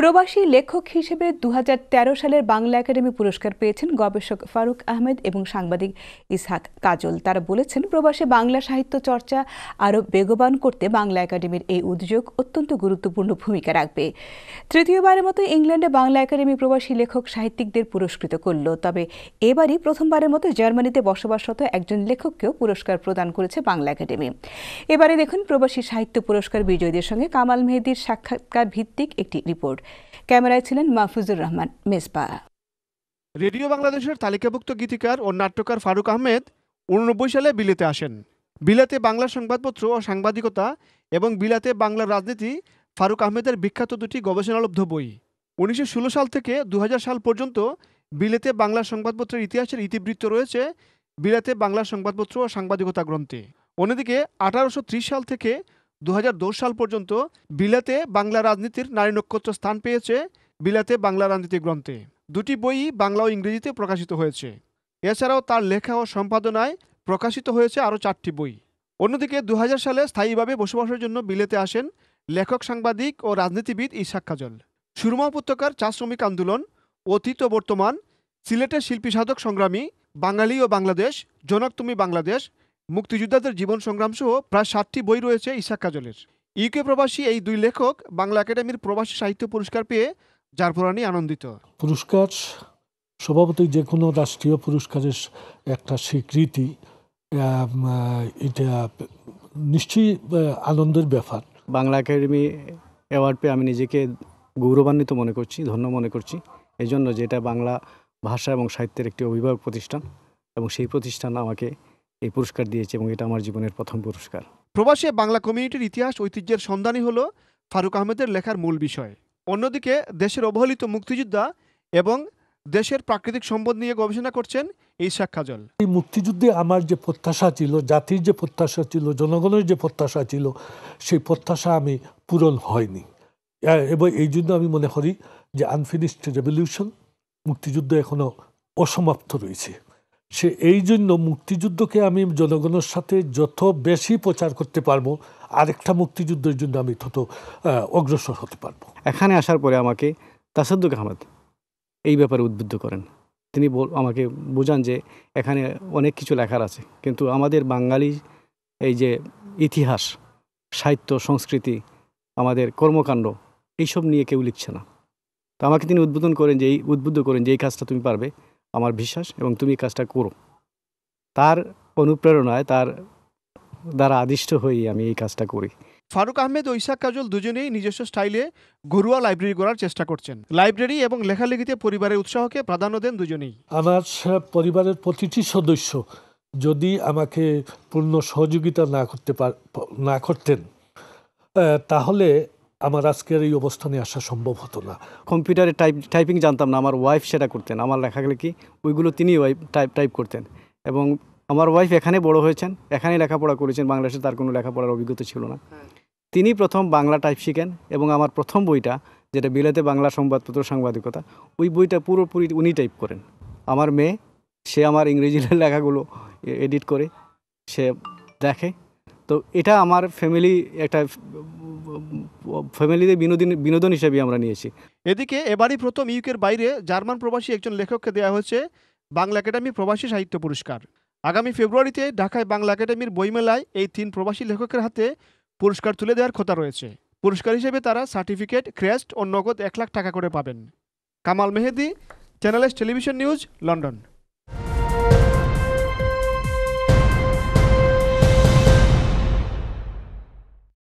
প্রবাসী লেখক হিসেবে ২০১৩ সালের বাংলা একাডেমি পুরস্কার পেয়েছেন গবেষক ফারুক আহমেদ এবং সাংবাদিক ইসহাক কাজল। তারা বলেছেন, প্রবাসে বাংলা সাহিত্য চর্চা আরও বেগবান করতে বাংলা একাডেমির এই উদ্যোগ অত্যন্ত গুরুত্বপূর্ণ ভূমিকা রাখবে। তৃতীয়বারের মতো ইংল্যান্ডে বাংলা একাডেমি প্রবাসী লেখক সাহিত্যিকদের পুরস্কৃত করল। তবে এবারই প্রথমবারের মতো জার্মানিতে বসবাসরত একজন লেখককেও পুরস্কার প্রদান করেছে বাংলা একাডেমি। এবারে দেখুন প্রবাসী সাহিত্য পুরস্কার বিজয়ীদের সঙ্গে কামাল মেহেদীর সাক্ষাৎকার ভিত্তিক একটি রিপোর্ট। ক্যামেরায় ছিলেন মাহফুজুর রহমান মেজবা। রেডিও বাংলাদেশের তালিকাভুক্ত গীতিকার ও নাট্যকার ফারুক আহমেদ 1989 সালে বিলেতে আসেন। বিলাতে বাংলা সংবাদপত্র ও সাংবাদিকতা এবং বিলাতে বাংলার রাজনীতি ফারুক আহমেদের বিখ্যাত দুটি গবেষণালব্ধ বই। 1916 সাল থেকে 2000 সাল পর্যন্ত বিলেতে বাংলা সংবাদপত্রের ইতিহাসের ইতিবৃত্ত রয়েছে বিলাতে বাংলা সংবাদপত্র ও সাংবাদিকতা গ্রন্থে। অন্যদিকে 1830 সাল থেকে 2010 সাল পর্যন্ত বিলাতে বাংলা রাজনীতির নারী নক্ষত্র স্থান পেয়েছে বিলাতে বাংলা রাজনীতি গ্রন্থে। দুটি বই বাংলা ও ইংরেজিতে প্রকাশিত হয়েছে। এছাড়াও তার লেখা ও সম্পাদনায় প্রকাশিত হয়েছে আরও 4টি বই। অন্যদিকে 2000 সালে স্থায়ীভাবে বসবাসের জন্য বিলেতে আসেন লেখক, সাংবাদিক ও রাজনীতিবিদ ইসহাক কাজল। সুরমা উপত্যকার চা শ্রমিক আন্দোলন, অতীত ও বর্তমান, সিলেটের শিল্পী সাধক সংগ্রামী, বাঙালি ও বাংলাদেশ, জনক তুমি বাংলাদেশ, মুক্তিযোদ্ধাদের জীবন সংগ্রাম সহ প্রায় 60টি বই রয়েছে ইসহাক কাজলের। ইউকে প্রবাসী এই দুই লেখক বাংলা একাডেমির প্রবাসী সাহিত্য পুরস্কার পেয়ে জারপুরানি আনন্দিত। পুরস্কার স্বভাবতই যে কোনো রাষ্ট্রীয় পুরস্কারের একটা স্বীকৃতি, এটা নিশ্চয়ই আনন্দের ব্যাপার। বাংলা একাডেমি অ্যাওয়ার্ড পেয়ে আমি নিজেকে গৌরবান্বিত মনে করছি, ধন্য মনে করছি। এই জন্য যেটা বাংলা ভাষা এবং সাহিত্যের একটি অভিভাবক প্রতিষ্ঠান, এবং সেই প্রতিষ্ঠান আমাকে এই পুরস্কার দিয়েছে এবং এটা আমার জীবনের প্রথম পুরস্কার। প্রবাসে বাংলা কমিউনিটির ইতিহাস ঐতিহ্যের সন্ধানই হলো ফারুক আহমেদের লেখার মূল বিষয়। অন্যদিকে দেশের অবহেলিত মুক্তিযোদ্ধা এবং দেশের প্রাকৃতিক সম্পদ নিয়ে গবেষণা করছেন ইসহাক কাজল। এই মুক্তিযুদ্ধে আমার যে প্রত্যাশা ছিল, জাতির যে প্রত্যাশা ছিল, জনগণের যে প্রত্যাশা ছিল, সেই প্রত্যাশা আমি পূরণ হয়নি। এবং এই জন্য আমি মনে করি যে আনফিনিশড রেভলিউশন, মুক্তিযুদ্ধ এখনো অসমাপ্ত রয়েছে। এই জন্য মুক্তিযুদ্ধকে আমি জনগণের সাথে যত বেশি প্রচার করতে পারবো, আরেকটা মুক্তিযুদ্ধের জন্য আমি তত অগ্রসর হতে পারবো। এখানে আসার পরে আমাকে তাসাদ্দুক আহমদ এই ব্যাপারে উদ্বুদ্ধ করেন। তিনি আমাকে বোঝান যে এখানে অনেক কিছু লেখার আছে, কিন্তু আমাদের বাঙালি এই যে ইতিহাস, সাহিত্য, সংস্কৃতি, আমাদের কর্মকাণ্ড, এইসব নিয়ে কেউ লিখছে না। তো আমাকে তিনি উদ্বোধন করেন যে উদ্বুদ্ধ করেন যে এই কাজটা তুমি পারবে, আমার বিশ্বাস, এবং তুমি এই কাজটা করো। তার অনুপ্রেরণায়, তার দ্বারা আদিষ্ট হয়েই আমি এই কাজটা করি। ফারুক আহমেদ ও ইসহাক কাজল দুজনেই নিজস্ব স্টাইলে ঘরোয়া লাইব্রেরি গড়ার চেষ্টা করছেন। লাইব্রেরি এবং লেখালেখিতে পরিবারের উৎসাহকে প্রাধান্য দেন দুজনেই। আমার পরিবারের প্রতিটি সদস্য যদি আমাকে পূর্ণ সহযোগিতা না করতেন, তাহলে আমার আজকের এই অবস্থানে আসা সম্ভব হতো না। কম্পিউটারে টাইপিং জানতাম না, আমার ওয়াইফ সেটা করতেন। আমার লেখালেখি ওইগুলো তিনি টাইপ করতেন, এবং আমার ওয়াইফ এখানে বড় হয়েছেন, এখানে লেখাপড়া করেছেন। বাংলাদেশে তার কোনো লেখাপড়ার অভিজ্ঞতা ছিল না। তিনি প্রথম বাংলা টাইপ শিখেন, এবং আমার প্রথম বইটা, যেটা বিলাতে বাংলা সংবাদপত্র সাংবাদিকতা, ওই বইটা পুরোপুরি উনি টাইপ করেন। আমার মেয়ে, সে আমার ইংরেজি লেখাগুলো এডিট করে সে দেখে। তো এটা আমার ফ্যামিলিতে বিনোদন হিসেবে আমরা নিয়েছি। এদিকে এবারই প্রথম ইউকের বাইরে জার্মান প্রবাসী একজন লেখককে দেওয়া হয়েছে বাংলা একাডেমি প্রবাসী সাহিত্য পুরস্কার। আগামী ফেব্রুয়ারিতে ঢাকায় বাংলা একাডেমির বইমেলায় এই 3 প্রবাসী লেখকের হাতে পুরস্কার তুলে দেওয়ার কথা রয়েছে। পুরস্কার হিসেবে তারা সার্টিফিকেট, ক্রেস্ট ও নগদ 1 লাখ টাকা করে পাবেন। Kamal Mehedi, channel S television news, London.